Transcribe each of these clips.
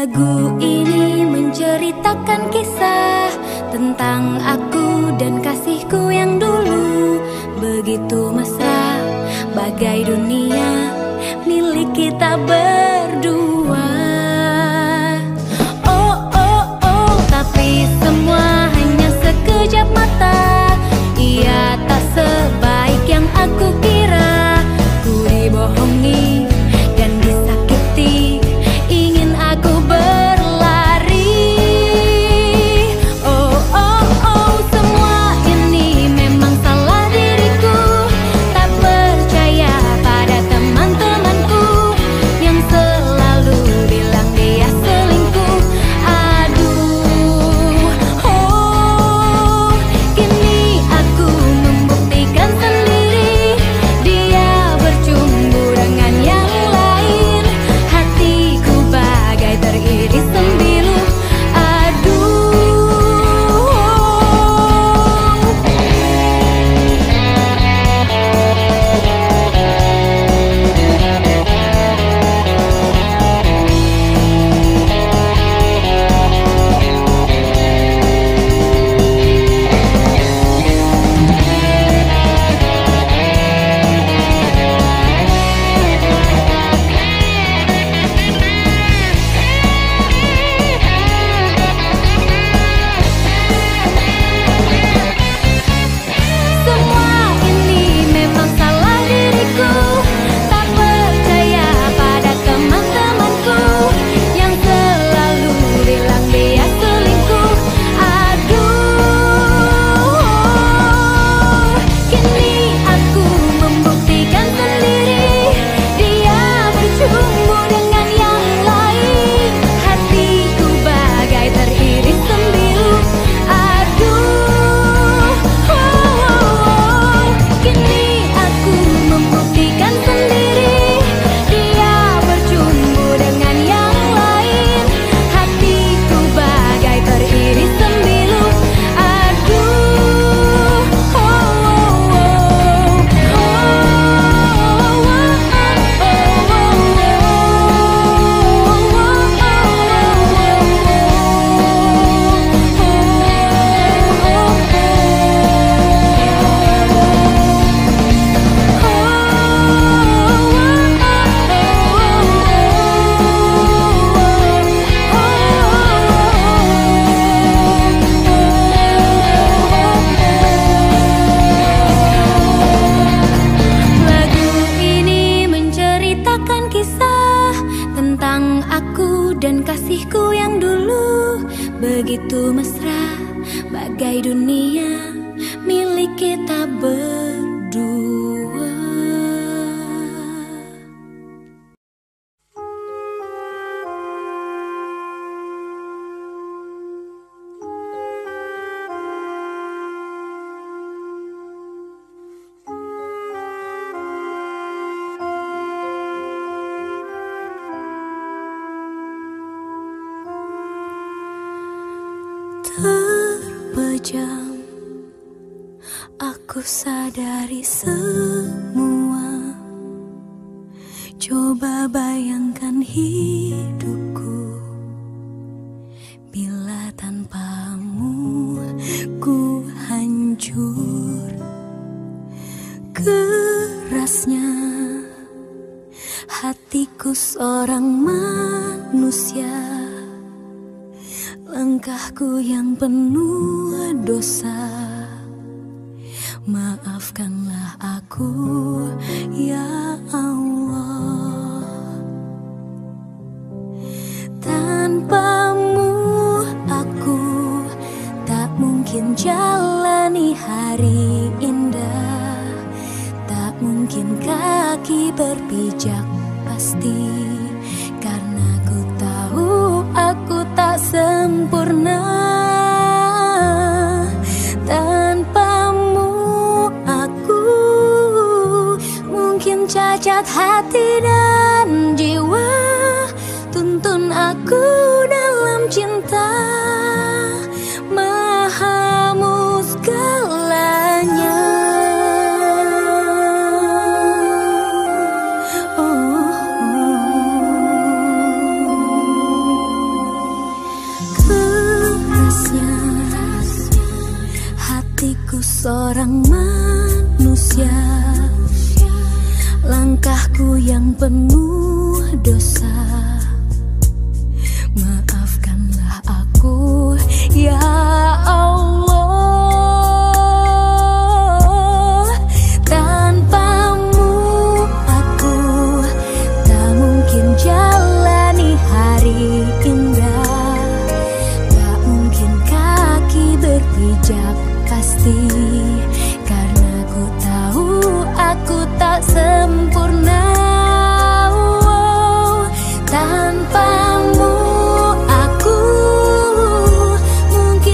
Lagu ini menceritakan kisah tentang aku dan kasihku yang dulu begitu mesra, bagai dunia milik kita berdua. Oh, oh, oh, tapi semua hanya sekejap mata. Ia tak sebaik yang aku kira. Ku dibohongi dan disakiti, ingin aku berlari. Oh, oh, oh, semua ini memang salah diriku. Tak percaya pada teman-temanku yang selalu bilang dia selingkuh. Aduh, oh, kini aku membuktikan sendiri, dia bercumbu dengan yang lain. Hatiku bagai teriris sembilu. Semua ini memang salah diriku. Tak percaya pada teman-temanku yang selalu bilang dia selingkuh. Aduh, kini aku membuktikan sendiri, dia bercumbu dengan yang lain. Hatiku bagai teriris sembilu. Aduh, kini aku membuktikan sendiri, dia bercumbu dengan yang lain. Hatiku bagai teriris sembilu. Lagu ini menceritakan kisah tentang aku dan kasihku yang dulu begitu mesra, bagai dunia milik kita berdua. Terpejam, aku sadari semua. Coba bayangkan hidupku bila tanpamu ku hancur. Kerasnya hatiku seorang manusia, langkahku yang penuh dosa. Maafkanlah aku, ya Allah. Tanpamu aku tak mungkin jalani hari indah, tak mungkin kaki berpijak pasti, karena ku tahu aku tak sempurna. Tanpamu aku mungkin cacat hati dan jiwa. Tuntun aku dalam cinta, mahamu segalanya. Oh, oh, oh. seorang manusia, langkahku yang penuh dosa. Maafkanlah aku ya Allah. Tanpamu aku tak mungkin jalani hari indah, tak mungkin kaki berpijak pasti, karena ku tahu aku tak sempurna. Tanpamu aku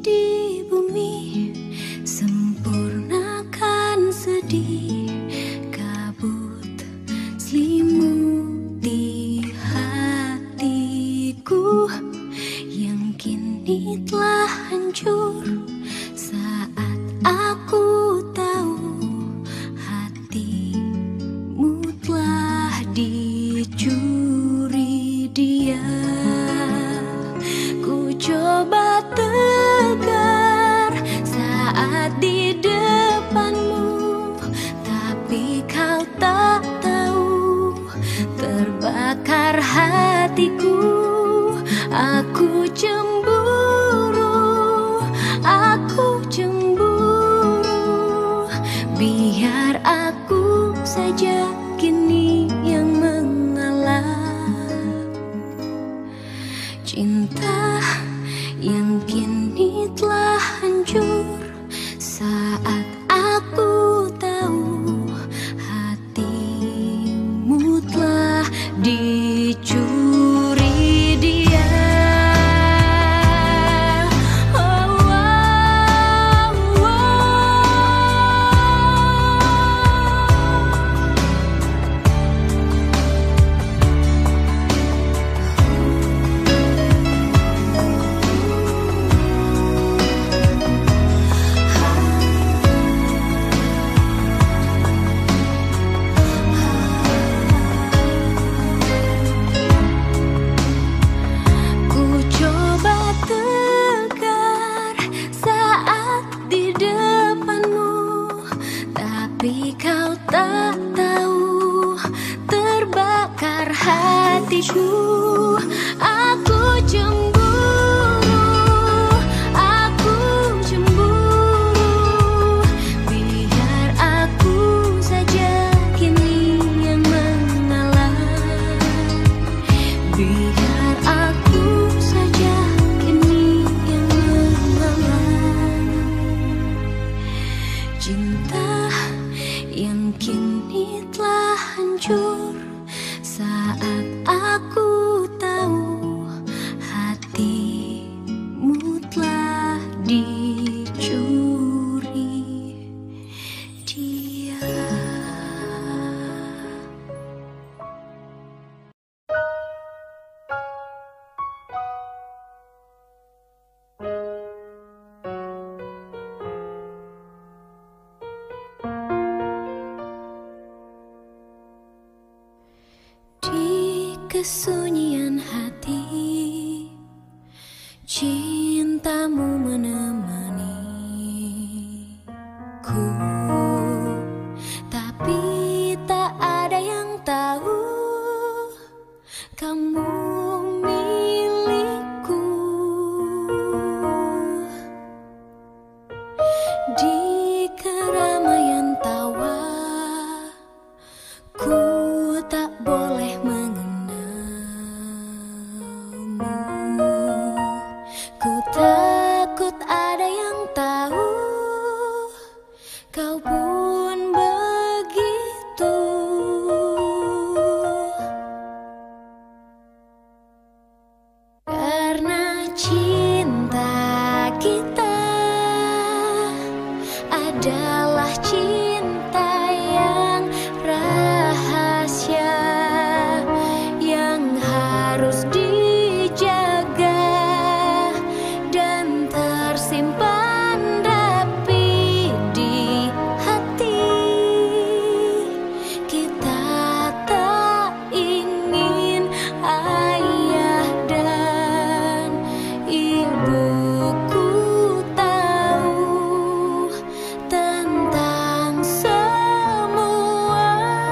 di bumi, sempurnakan sedih, kabut selimuti hatiku yang kini telah hancur. Saat aku tahu hatimu telah dicuri dia, ku coba tegar saat di depanmu, tapi kau tak tahu terbakar hatiku. Aku cemburu, aku cemburu, biar aku saja kini yang mengalah. Cinta yang kini telah hancur saat aku tahu hatimu telah dicuri dia. Tapi kau tak tahu terbakar hatiku. Aku cemburu, aku cemburu, biar aku saja kini yang mengalah. Biar aku saja kini yang mengalah. Cinta yang kini telah hancur saat aku tahu hatimu telah dicuri dia. Kesunyian hati, cintamu menemaniku, tapi tak ada yang tahu kamu milikku. Di keramaian tawa, ku tak boleh mengenalmu. Ku takut ada yang tahu, kau pun begitu. Karena cinta kita adalah cinta yang rahasia, yang harus dijaga dan tersimpan rapi di hati. Kita tak ingin ayah dan ibuku tahu tentang semua.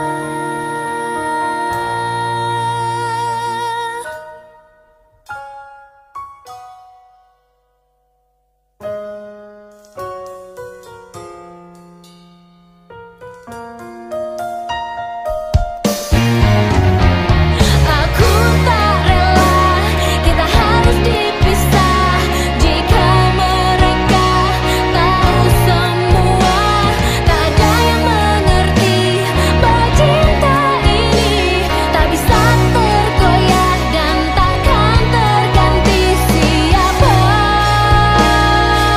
Aku tak rela kita harus dipisah. Jika mereka tahu semua, tak ada yang mengerti bahwa cinta ini tak bisa tergoyah dan takkan terganti. Siapa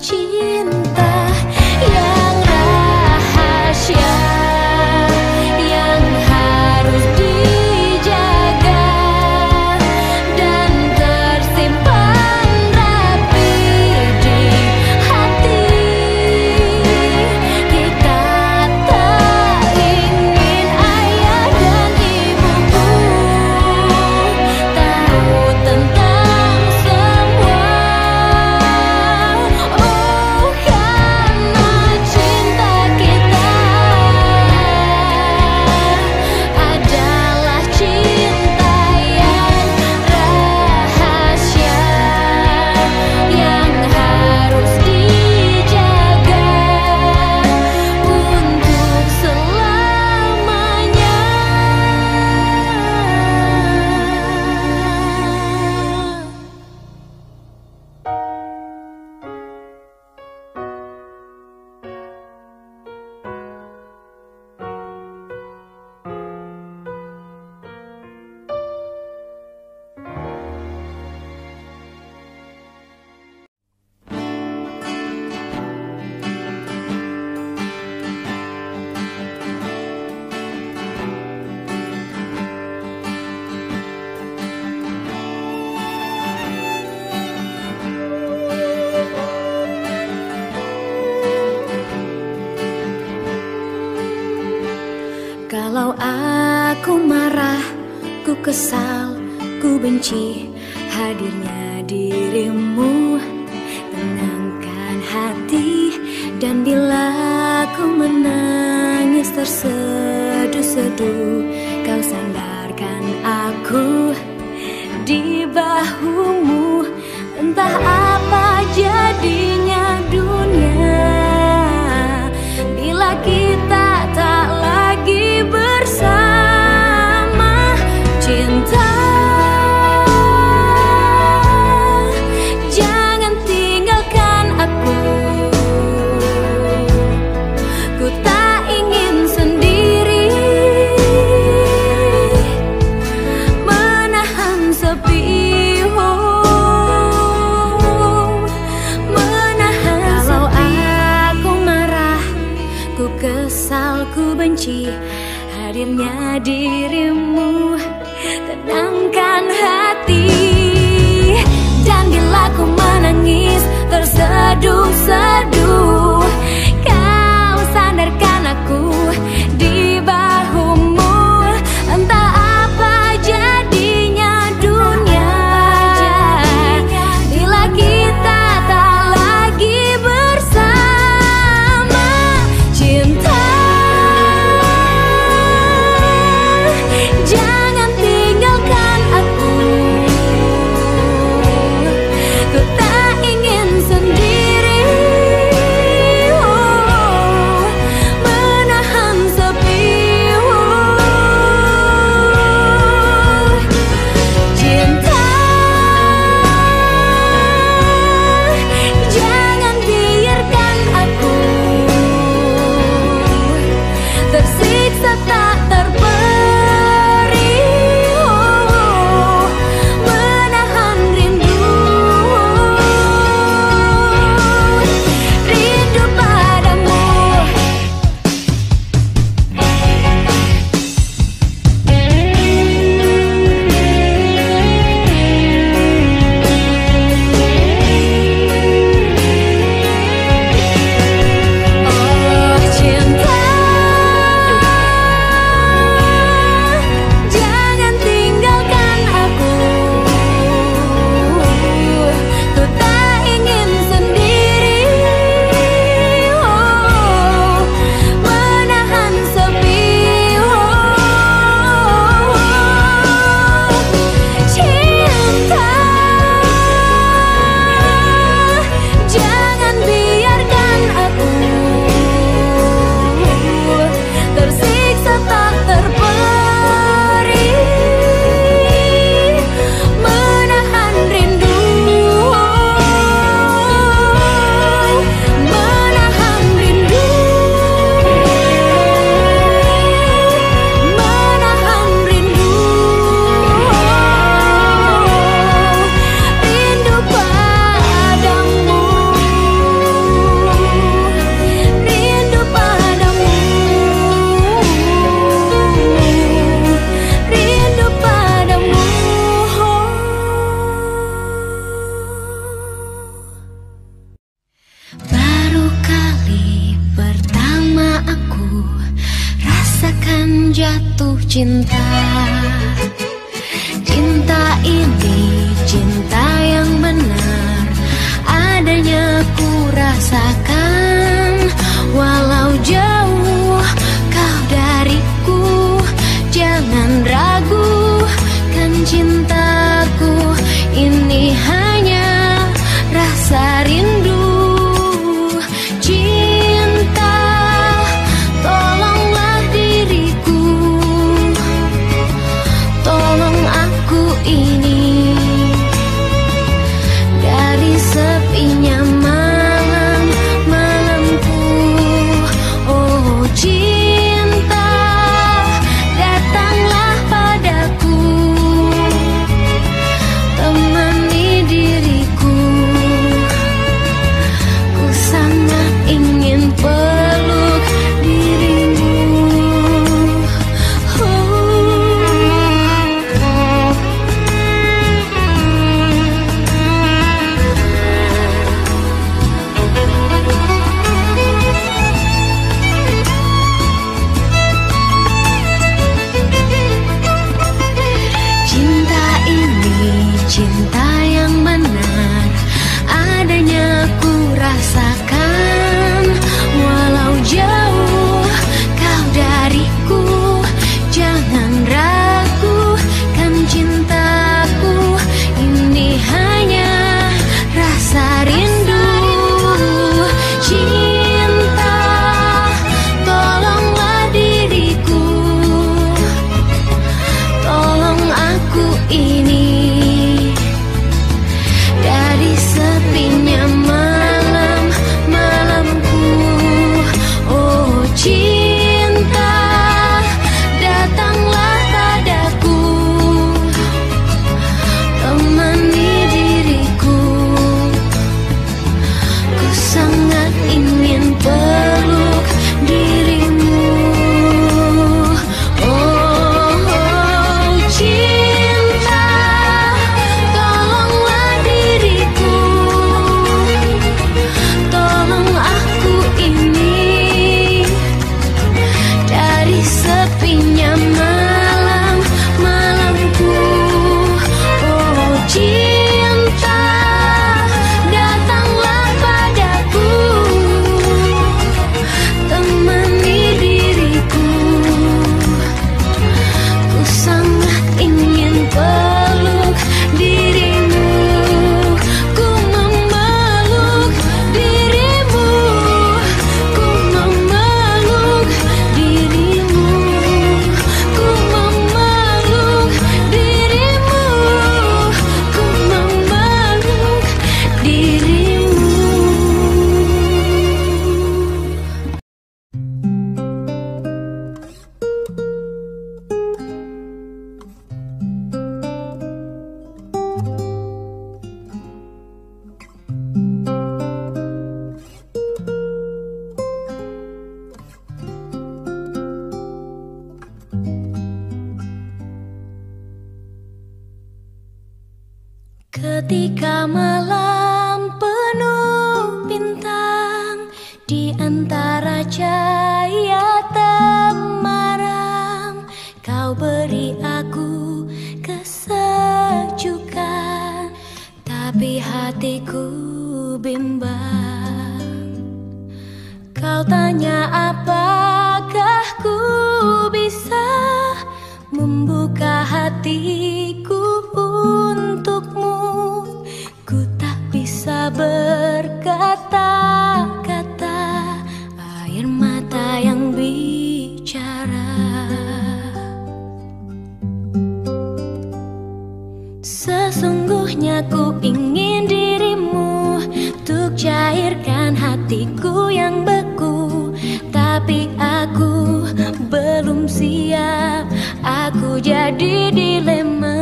cinta yang rahasia, yang harus dijaga dan tersimpan rapi di hati. Kita tak ingin ayah dan ibuku tahu tentang semua. Oh, karena cinta kita adalah cinta yang rahasia, yang harus dijaga untuk selamanya. Kalau aku marah, ku kesal, ku benci hadirnya dirimu. Tenangkan hati, dan bila ku menangis terseduh-seduh, kau sandarkan aku di bahumu. Entah apa jadinya dunia bila kita tak lagi bersama. Cinta, jangan tinggalkan aku. Ku tak ingin sendiri menahan sepi, menahan kalau sepi. Aku marah, ku kesal, ku benci hadirnya dirimu. Tenangkan hati, dan bila ku menangis terseduh-seduh, kau sandarkan aku di bahumu. Entah apa jadinya dunia bila kita tak lagi bersama. Cinta, jangan tinggalkan aku. Ku tak ingin sendiri jatuh cinta. Cinta ini cinta yang benar, adanya ku rasakan. Walau jauh kau dariku, jangan ragu kan cintaku ini hanya rasa rindu. Cinta, tolonglah diriku, tolong aku ini dari sepinya malam-malamku. Oh cinta, datanglah padaku, temani diriku. Ku sangat ingin peluk dirimu. Cinta ini cinta yang benar, adanya ku rasakan. Walau jauh kau dariku, jangan ragu kan cintaku ini hanya rasa rindu. Cinta, tolonglah diriku, tolong aku ini dari sepinya malam-malamku. Oh cinta, datanglah padaku, temani diriku. Ku sangat ingin peluk dirimu. Oh cinta, tolonglah diriku, tolong aku ini dari sepinya malam-malamku. Oh cinta, datanglah padaku, temani diriku. Ku sangat ingin peluk dirimu. Ku memeluk dirimu, ku memeluk dirimu, ku memeluk dirimu, ku memeluk dirimu. Ketika malam penuh bintang, di antara cahaya temaram, kau beri aku kesejukan, tapi hatiku bimbang. Kau tanya apakah ku bisa membuka hatiku untukmu. Ku tak bisa berkata-kata, air mata yang bicara. Sesungguhnya ku ingin dirimu untuk cairkan hatiku yang beku, tapi aku belum siap. Aku jadi dilema.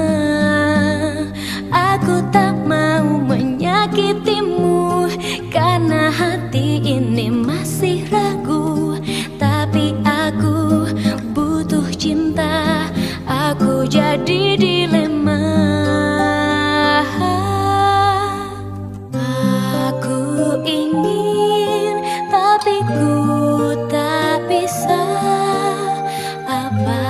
Aku tak mau menyakitimu karena hati ini masih ragu, tapi aku butuh cinta. Aku jadi dilema. Aku ingin tapi ku tak bisa. Apa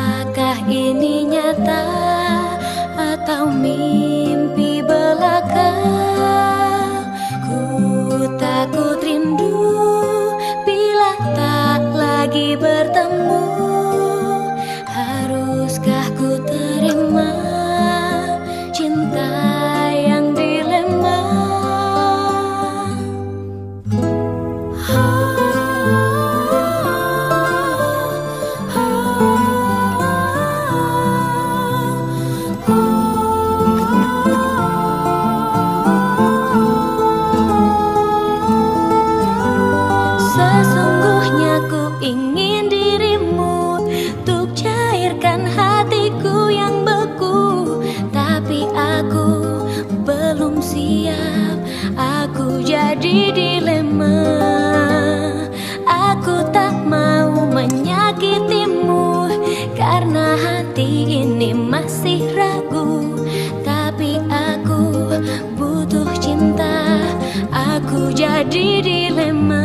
jadi dilema.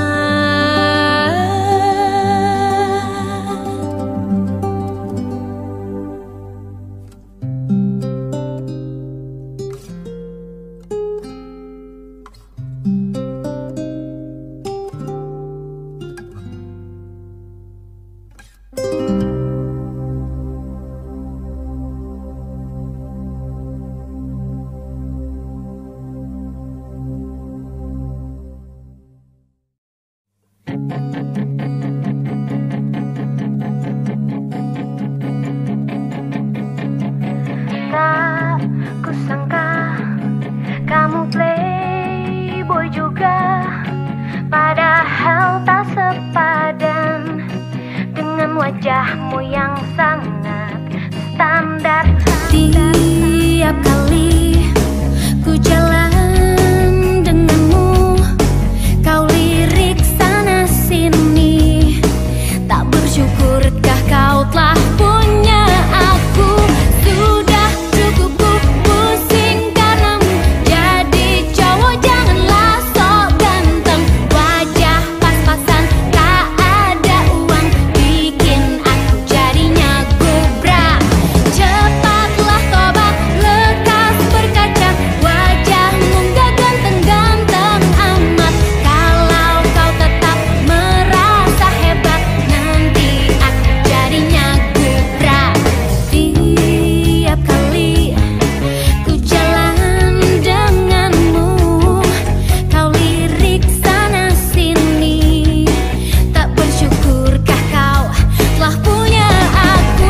Tak kusangka kamu playboy juga, padahal tak sepadan dengan wajahmu yang sangat standar. Tiap kali ku jalan denganmu, kau lirik sana sini. Tak bersyukurkah kau telah punya aku? Sudah cukup ku pusing karenamu. Jadi cowok janganlah sok ganteng, wajah pas-pasan tak ada uang, bikin aku jadinya gubrak. Cepatlah tobat, lekas berkaca, wajahmu gak ganteng-ganteng amat. Kalau kau tetap merasa hebat, nanti aku jadinya gubrak. Tiap kali ku jalan denganmu, kau lirik sana sini. Tak bersyukurkah kau telah punya aku?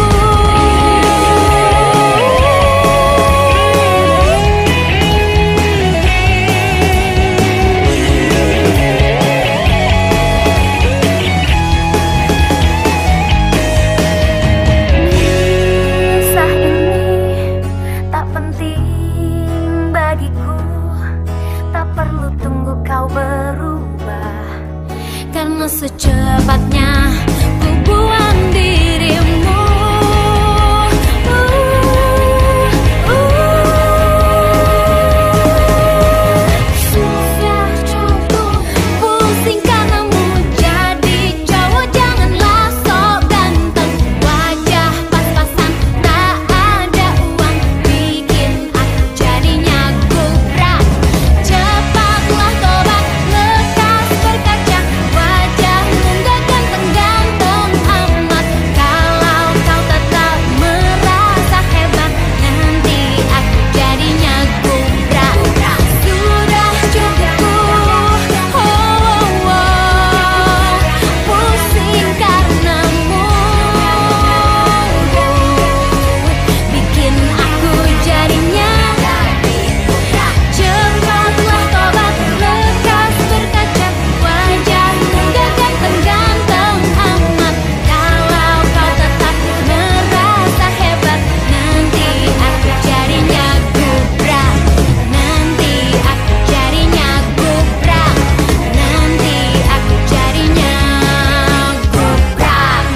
Kisah ini tak penting bagiku, tak perlu tunggu kau berubah, Karena secepatnya ku buang dirimu. Sudah cukup pusing karenamu. Jadi cowok janganlah sok ganteng, wajah pas-pasan tak ada uang, bikin aku jadinya gubrak. Cepatlah tobat, lekas berkaca, wajahmu gak ganteng-ganteng amat. Kalau kau tetap merasa hebat, nanti aku jadinya gubrak. Sudah cukup pusing karenamu, bikin aku jadinya. Cepatlah tobat, lekas berkaca, wajahmu gak ganteng-ganteng amat. Kalau kau tetap merasa hebat, nanti aku jadinya gubrak. Nanti aku jadinya gubrak. Nanti aku jadinya gubrak.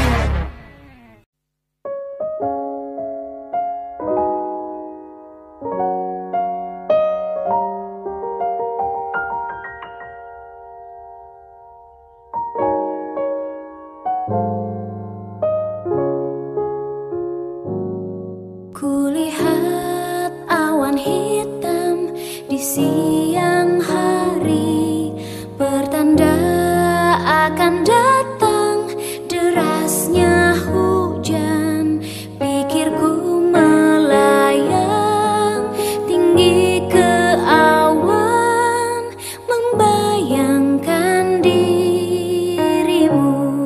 Kulihat awan hitam di siang hari, pertanda akan datang derasnya hujan. Pikirku melayang tinggi ke awan, membayangkan dirimu.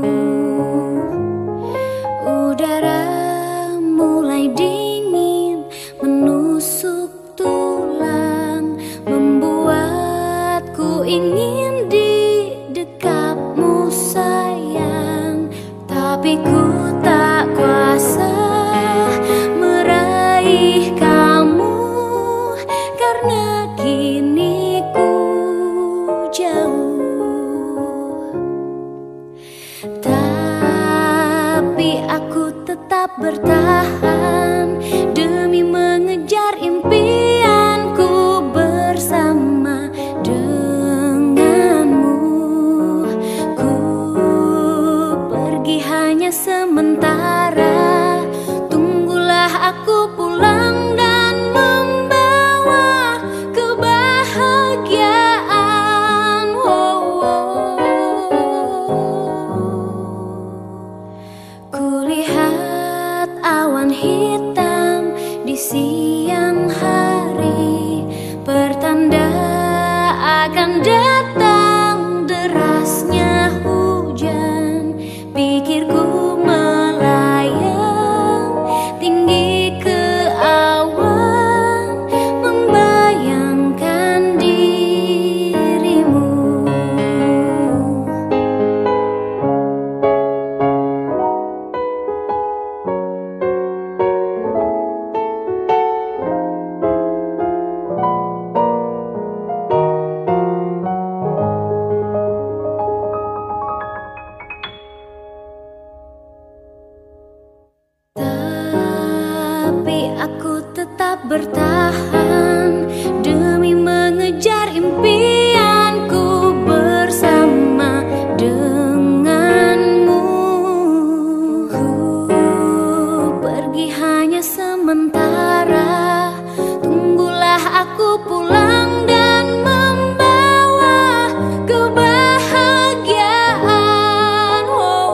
Udara mulai dingin menusuk tulang, membuatku ingin di dekapmu sayang. Tapi ku tak kuasa meraih kamu, karena kini ku jauh. Tapi aku tetap bertahan demi mengejar impianku bersama dengan bertahan demi mengejar impianku bersama denganmu. Ku pergi hanya sementara, tunggulah aku pulang dan membawa kebahagiaan.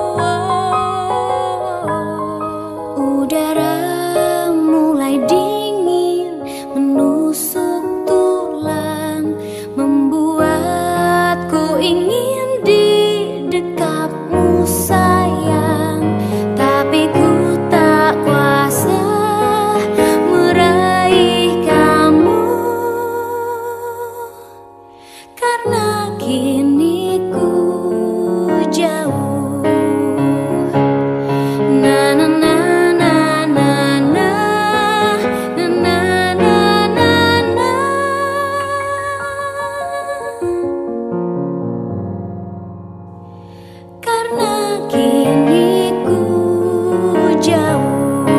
Udara mulai dingin menusuk tulang, membuatku ingin di dekapmu sayang, tapi ku tak kuasa meraih kamu, karena kini ku jauh. Na na na na na na na na na na na. Karena kini ku jauh.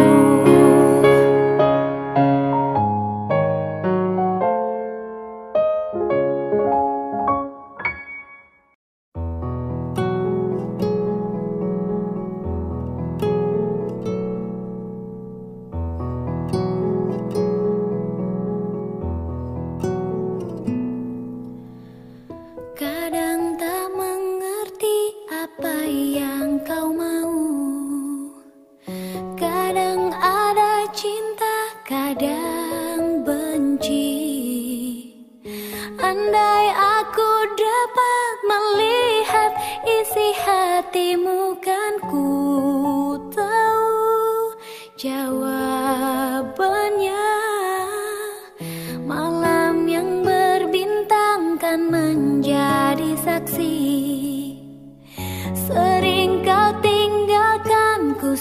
Kadang tak mengerti apa yang kau mau, kadang ada cinta, kadang benci. Andai aku dapat melihat isi hatimu, kan ku tahu jawabannya. Malam yang berbintang kan menjadi saksi, sering kau tinggalkanku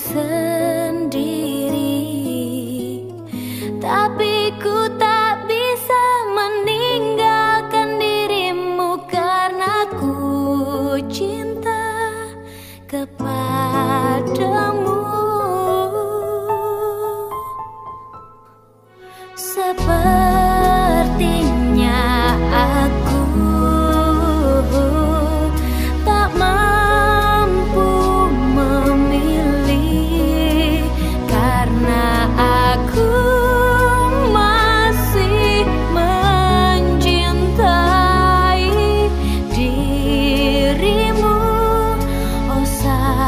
sendiri, tapi ku tak bisa meninggalkan dirimu, karena ku cinta kepadamu. Sepertinya aku tak mampu memilih, karena aku masih mencintai dirimu. Oh sayang,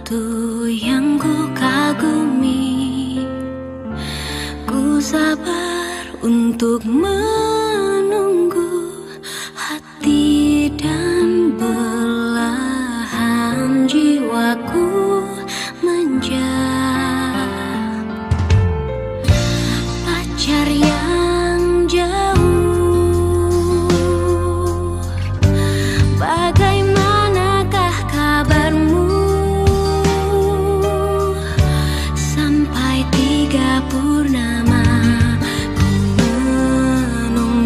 sesuatu yang ku kagumi. Ku sabar untuk menunggu, hati dan belahan jiwaku manja. Pacar yang jauh, bagaimanakah kabarmu? Sampai 3 purnama ku menunggu.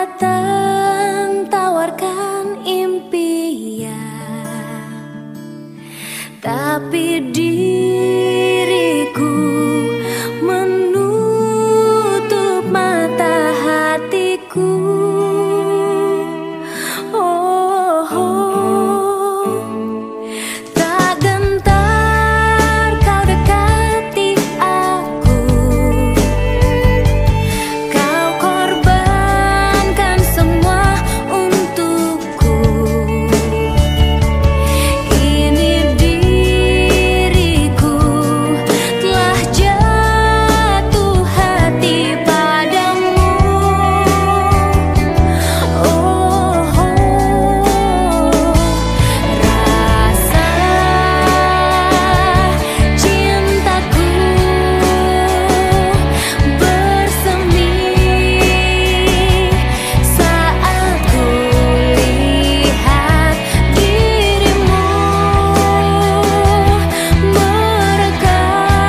datang tawarkan impian, tapi diriku menutup mata hatiku. Oh, oh. Tak gentar kau dekati aku, kau korbankan semua untukku. Ini diriku telah jatuh hati padamu. Oh, rasa cintaku bersemi saat ku lihat dirimu mereka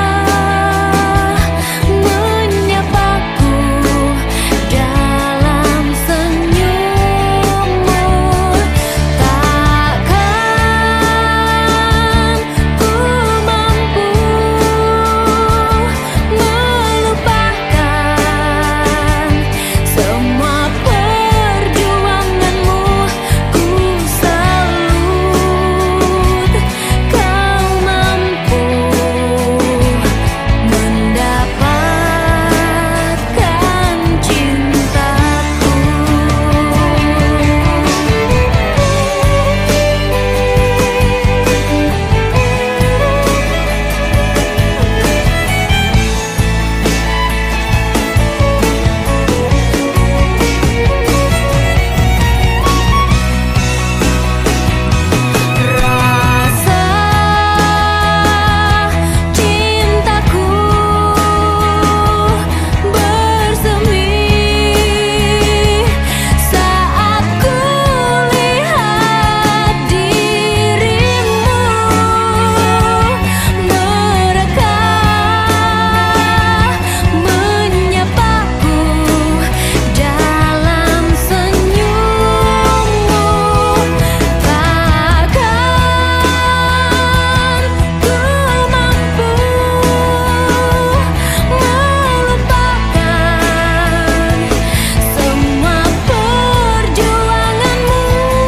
menyapaku dalam senyummu. Takkan ku mampu melupakan semua perjuanganmu. Ku salut kau mampu mendapatkan cintaku. Rasa cintaku bersemi saat ku lihat dirimu mereka menyapaku dalam senyummu. Takkan ku mampu melupakan semua perjuanganmu.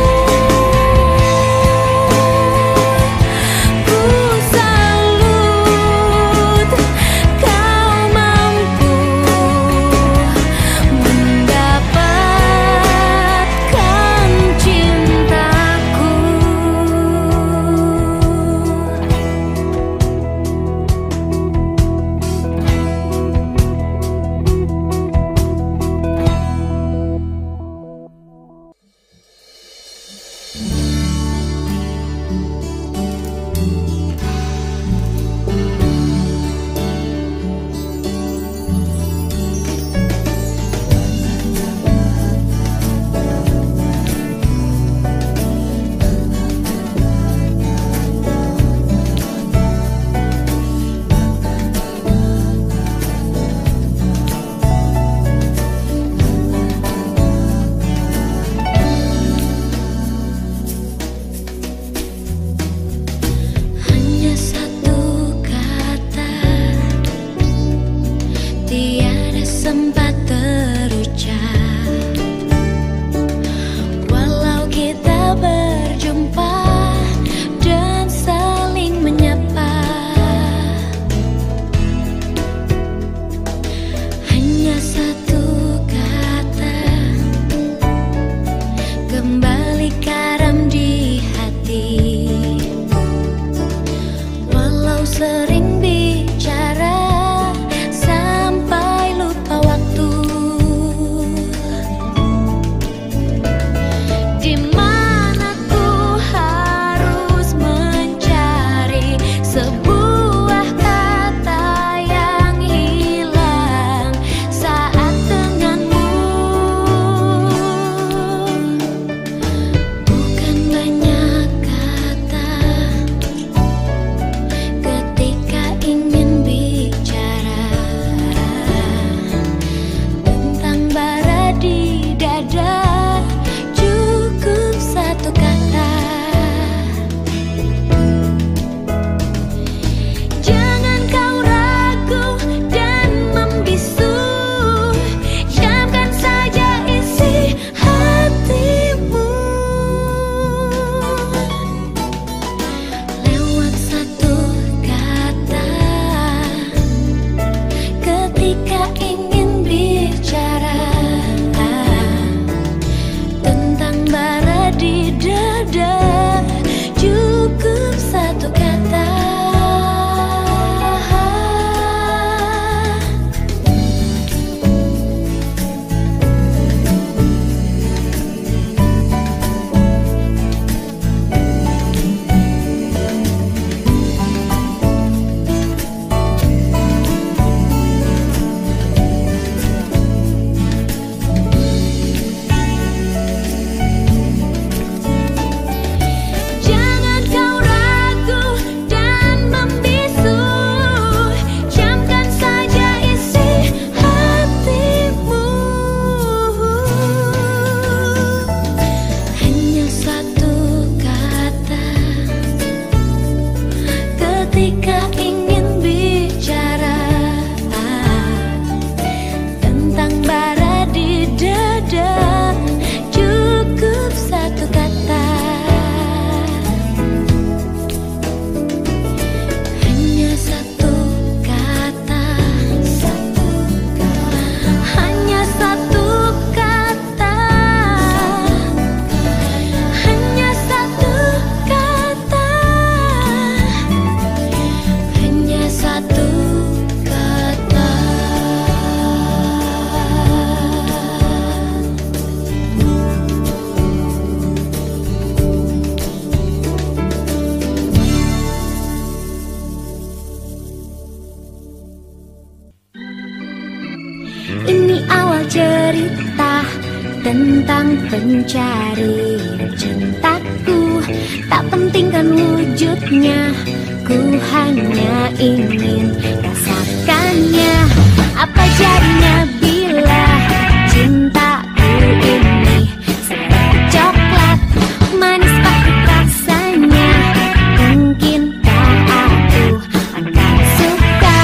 Ku salut kau mampu mendapatkan cintaku. Hanya satu kata tiada sempat terucap, walau kita berjumpa dan saling menyapa. Hanya satu kata kembali karam di hati, walau sering bicara sampai lupa waktu. Ini awal cerita tentang pencari cintaku. Tak penting kan wujudnya, ku hanya ingin rasakannya. Apa jadinya bila cintaku ini seperti coklat, manis pahit rasanya. Mungkinkah aku akan suka?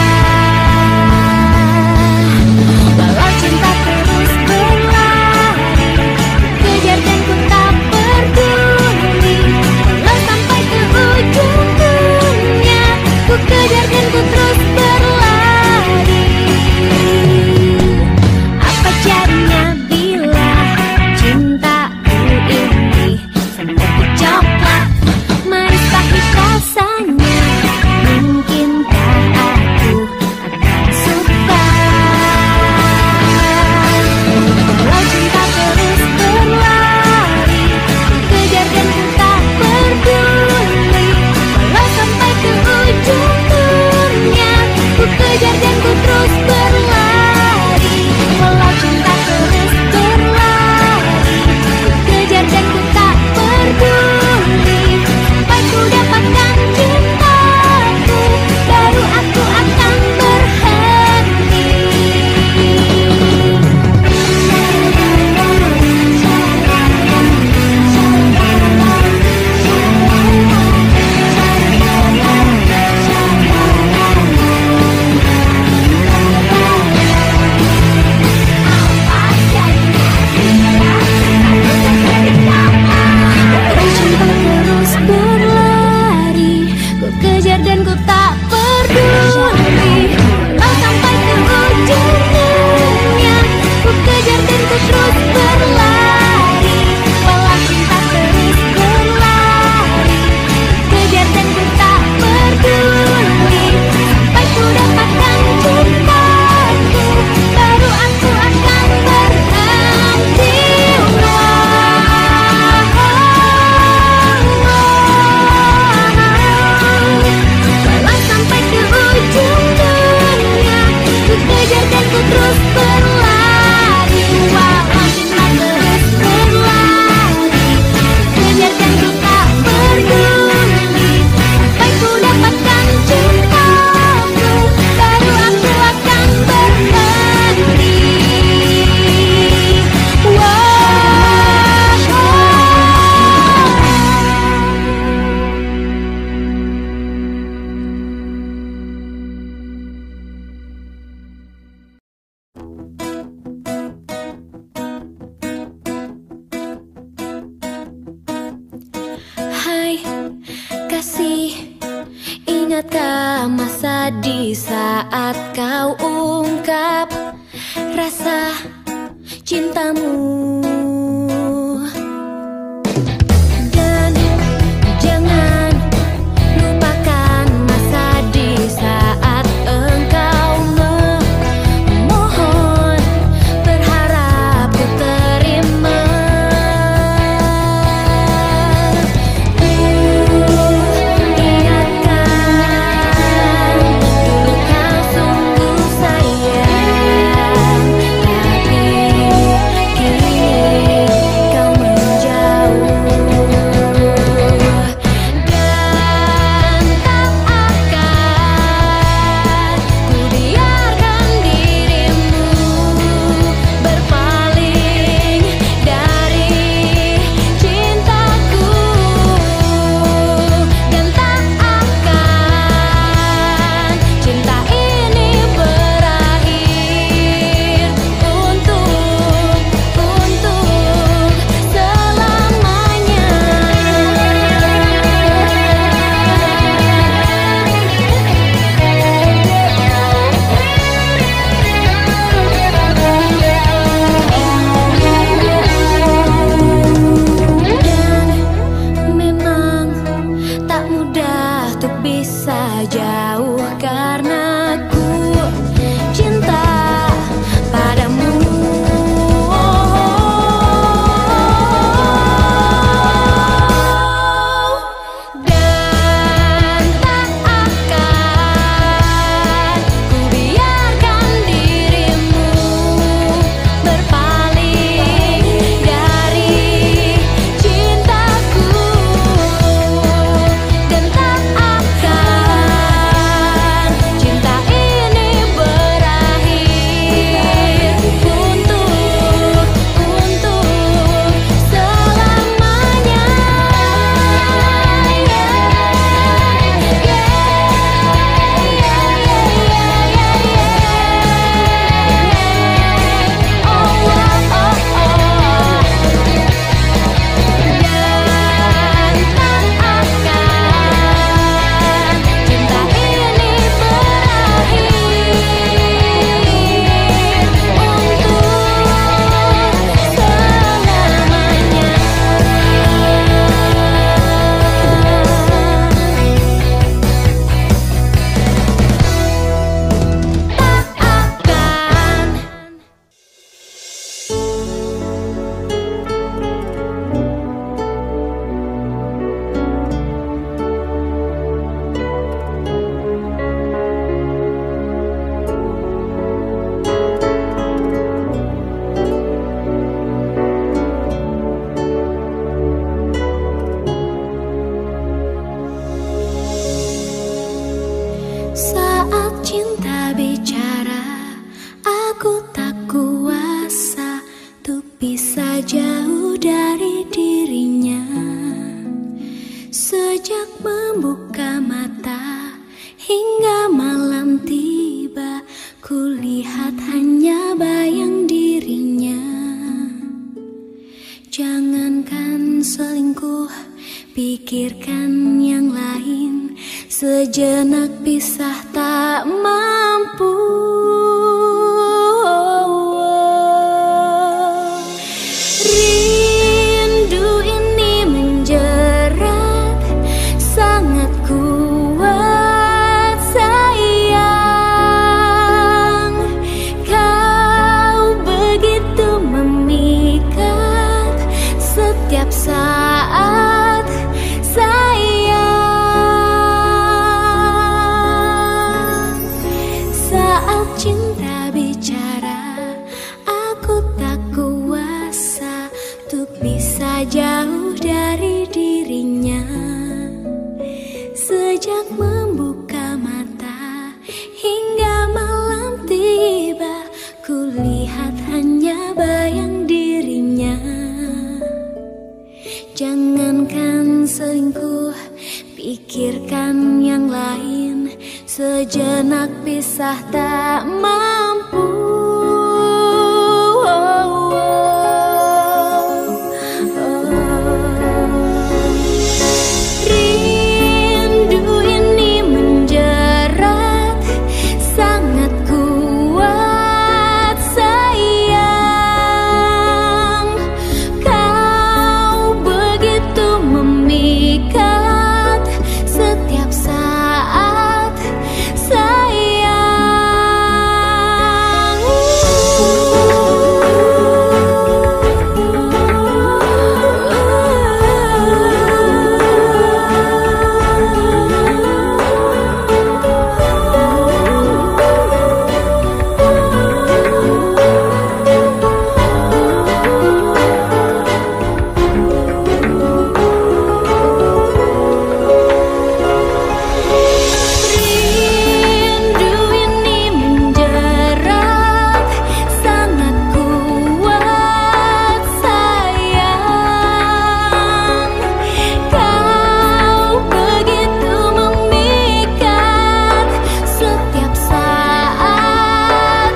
Walau cinta terus berlari, kejar dan ku tak peduli. Walau sampai ke ujung dunia, ku kejar dan ku terus berlari. Apa jadinya bila cintaku ini seperti coklat, manis pahit rasanya. Mungkinkah aku akan suka? Walau cinta terus berlari, ku kejar dan ku tak peduli. Walau sampai ke ujung dunia, ku kejar dan ku terus berlari. Walau cinta terus berlari, ku kejar dan ku tak peduli. Sampai ku dapatkan cintaku, baru aku akan berhenti. Walau cinta terus berlari, ku kejar dan ku tak peduli. Walau sampai ke ujung dunia, ku kejar dan ku terus berlari. Walau cinta terus berlari, ku kejar dan ku tak peduli. Sampai ku dapatkan cintaku, baru aku akan berhenti. Walau sampai ke ujung dunia, ku kejar dan ku terus berlari. Walau cinta terus berlari, ku kejar dan ku tak peduli. Sampai ku dapatkan cintaku, baru aku akan berhenti. Hai kasih, ingatkah masa di saat kau ungkap rasa cintamu? Dan jangan lupakan masa di saat engkau memohon, berharap ku terima. Ingatkan dulu kau sungguh sayang, tapi kini Aku tak kuasa untuk bisa jauh dari dirinya. Sejak membuka mata hingga malam tiba, kulihat hanya bayang dirinya. Jangankan selingkuh, pikirkan yang lain. Sejenak pisah tak mampu. Rindu ini menjerat, sangat kuat sayang. Kau begitu memikat setiap saat sayang. Saat cinta bicara, aku tak kuasa untuk bisa jauh dari dirinya. Sejak membuka mata hingga malam tiba, kulihat hanya bayang dirinya. Jangankan selingkuh, pikirkan yang lain. Sejenak pisah tak mampu. Rindu ini menjerat, sangat kuat sayang. Kau begitu memikat setiap saat sayang. Rindu ini menjerat, sangat kuat sayang. Kau begitu memikat setiap saat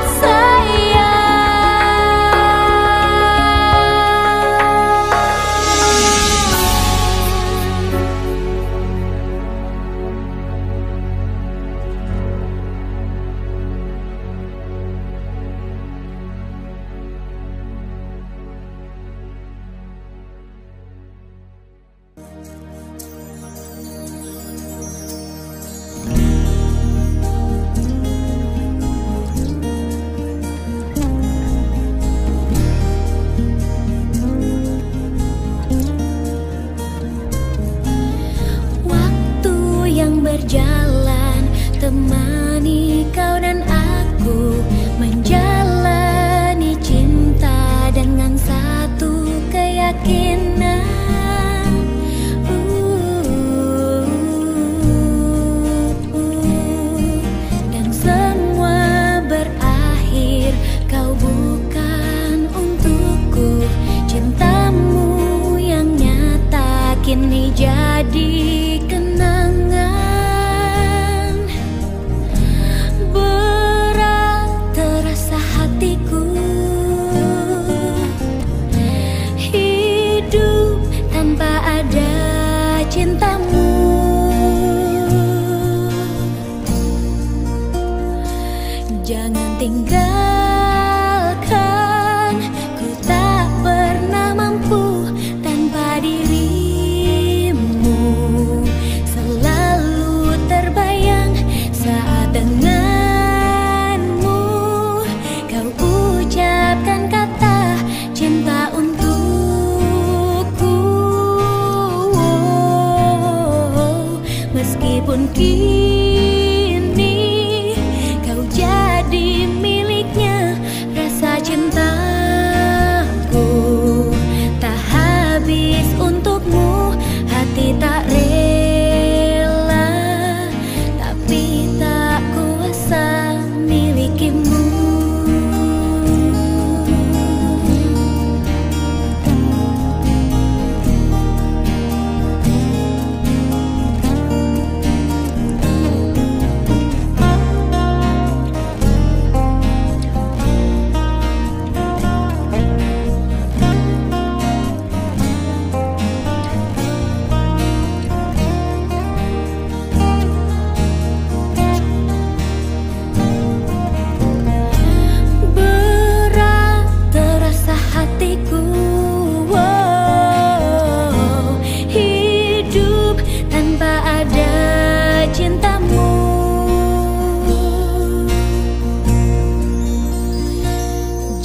Waktu yang berjalan temani kau dan aku menjalani cinta dengan satu keyakinan. Dan semua berakhir, kau bukan untukku. Cintamu yang nyata kini jadi kenangan. Berat terasa hatiku, hidup tanpa ada cintamu. Jangan tinggalkan, ku tak pernah mampu tanpa dirimu. Selalu terbayang saat denganmu kau ucapkan kata cinta untukku. Meskipun kini kau jadi miliknya, rasa cintaku tak habis untukmu. Hati tak rela, tapi tak kuasa milikimu.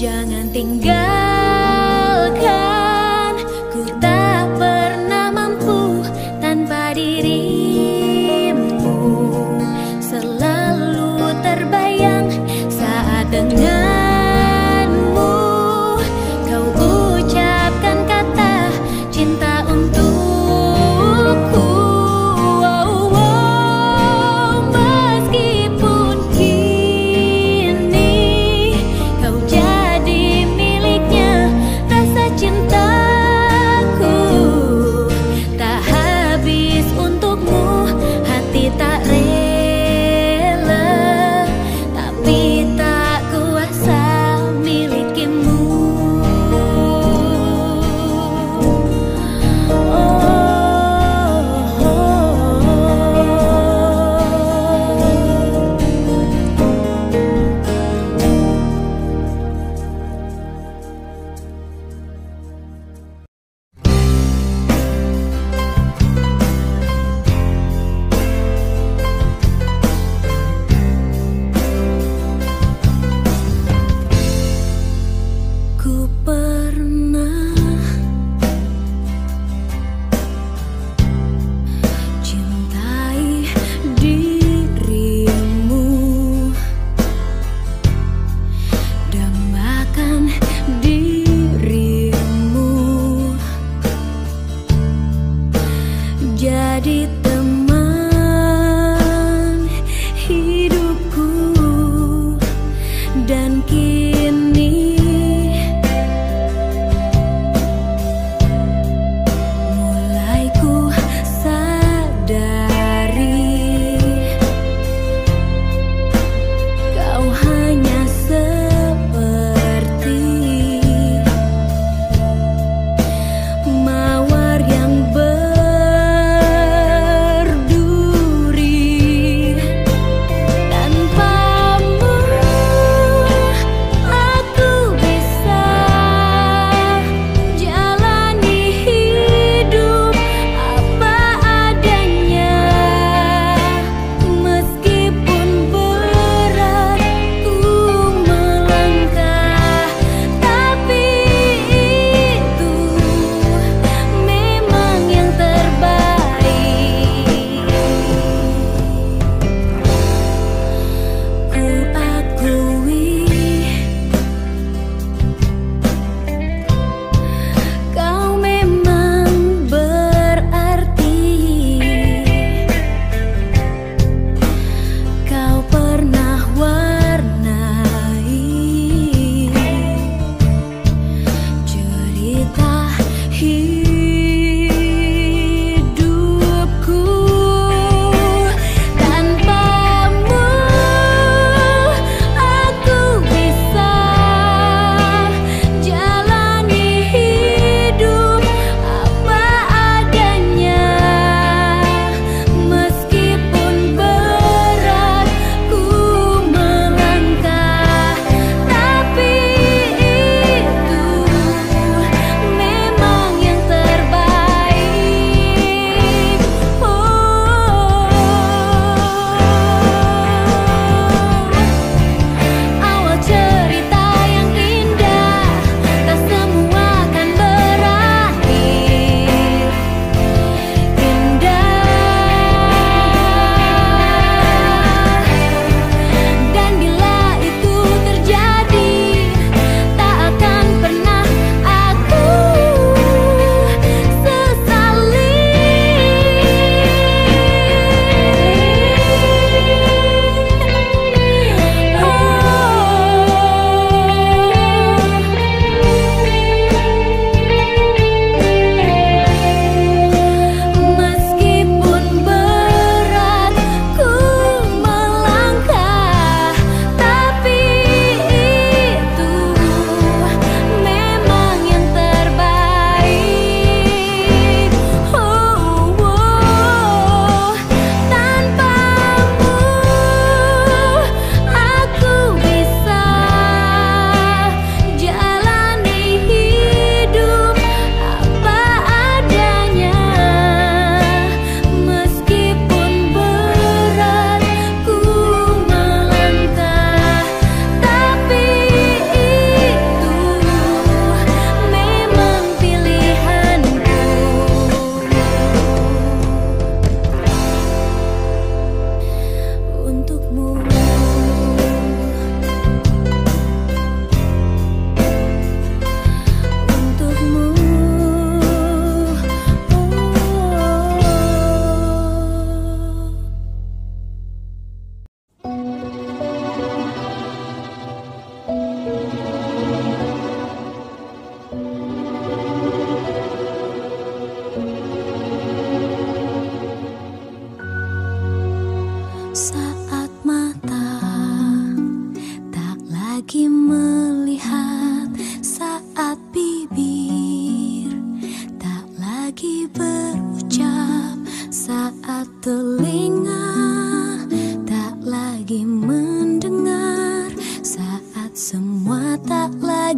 Jangan tinggalkan, ku tak pernah mampu tanpa dirimu. Selalu terbayang saat denganmu kau ucapkan kata cinta untukku. Meskipun kini kau jadi miliknya, rasa cinta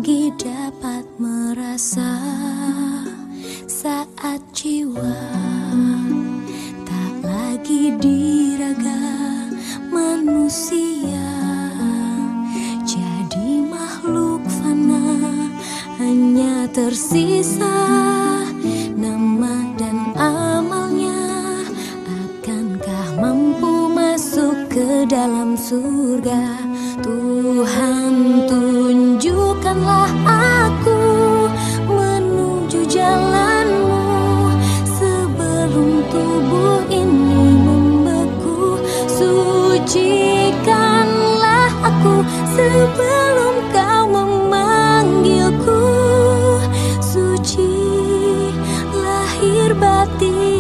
lagi dapat merasa, saat jiwa tak lagi diraga manusia, jadi makhluk fana, hanya tersisa nama dan amalnya. Akankah mampu masuk ke dalam surga? Tuhan, tunjukkanlah aku menuju jalan-Mu sebelum tubuh ini membeku. Sucikanlah aku sebelum Kau memanggilku. Suci lahir batin.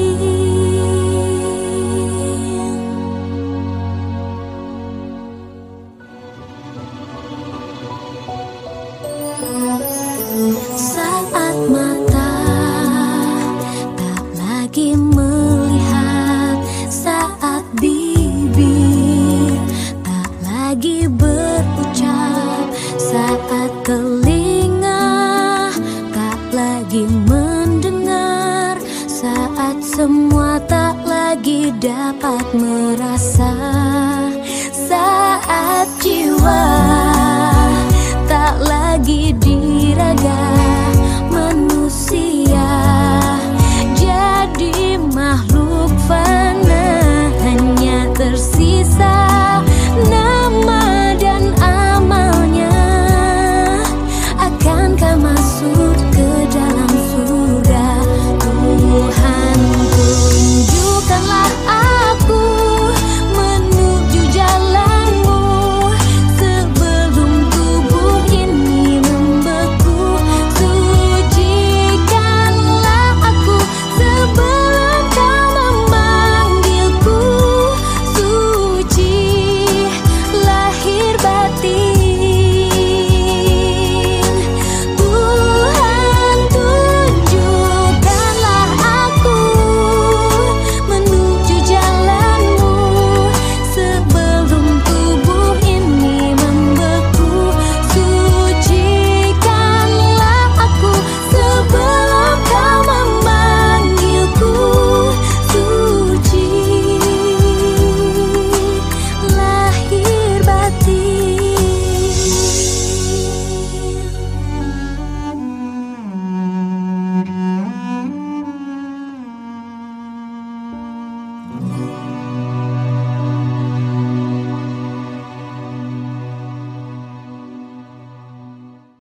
Saat mata tak lagi melihat, saat bibir tak lagi berucap, saat telinga tak lagi mendengar, saat semua tak lagi dapat merasa,